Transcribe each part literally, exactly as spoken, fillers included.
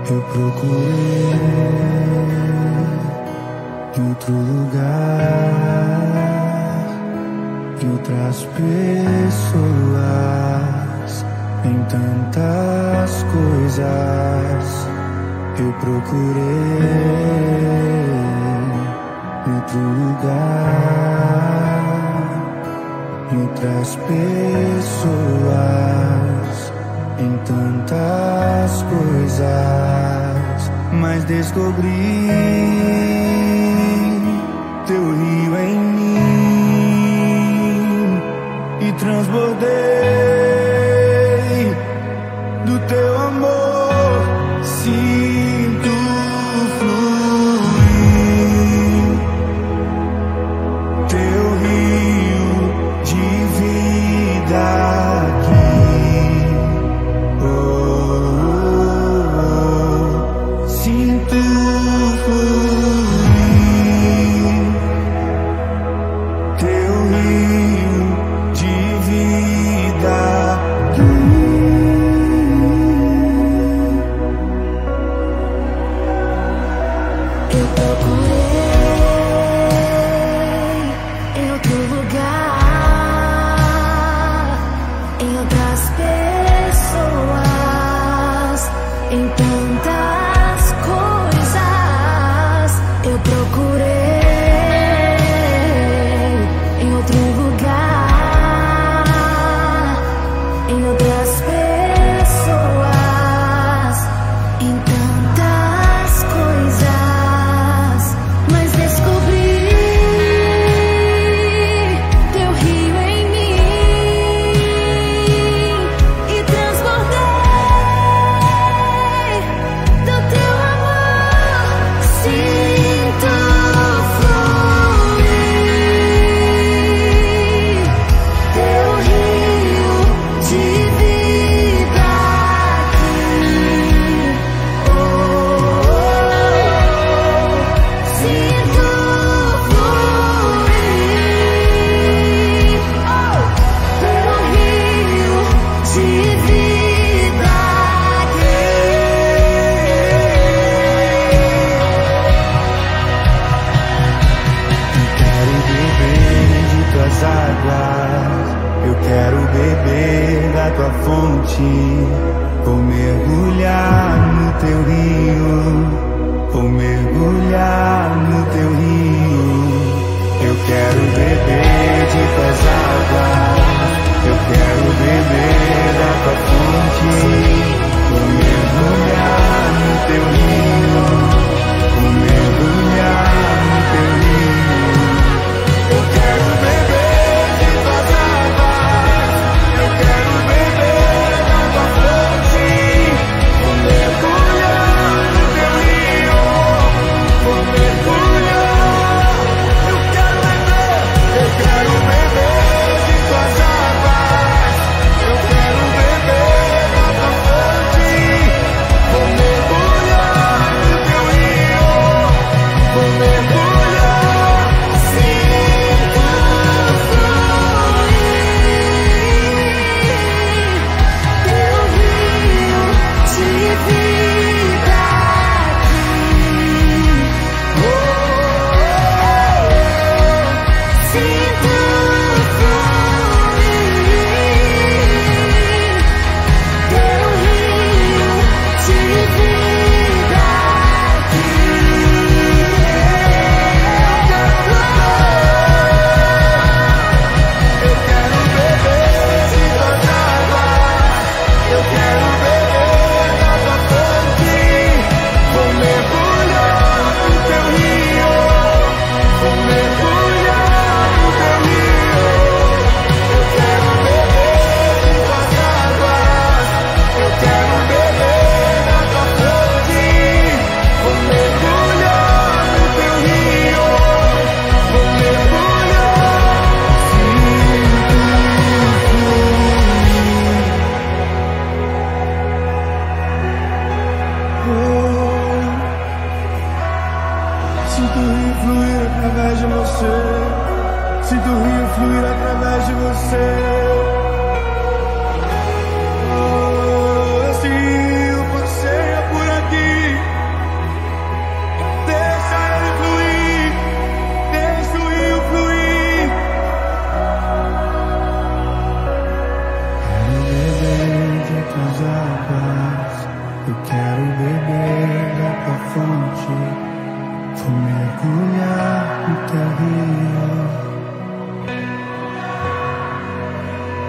Eu procurei em outro lugar, em outras pessoas, em tantas coisas. Eu procurei em outro lugar, em outras pessoas, em tantas coisas, mas descobri teu rio em mim e transbordei do teu amor. Sinto fluir teu rio de vida aqui. Oh, oh, oh. Sinto fluir teu rio de vida aqui. Eu procurei em outro lugar, em outras pessoas, em tantas coisas. Eu procurei em outro lugar, em outras pessoas, em tantas coisas, mas descobri teu rio em mim e transbordei do teu amor. Sinto fluir teu rio de vida aqui. Oh, oh, oh. Sinto fluir oh, teu rio de vida aqui. Quero beber de tuas águas, eu quero beber da tua fonte. Vou mergulhar no teu rio, vou mergulhar no teu rio. Eu quero beber de tuas águas, eu quero beber da tua fonte. Vou mergulhar no teu rio, vou mergulhar no teu rio. Eu quero beber de tuas águas, eu quero beber da tua fonte. Vou mergulhar no teu rio, vou mergulhar. Eu quero beber, eu quero beber de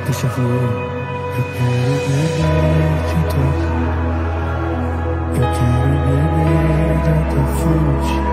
Deixa fluir. Eu quero beber de tua, eu quero beber da tua fonte.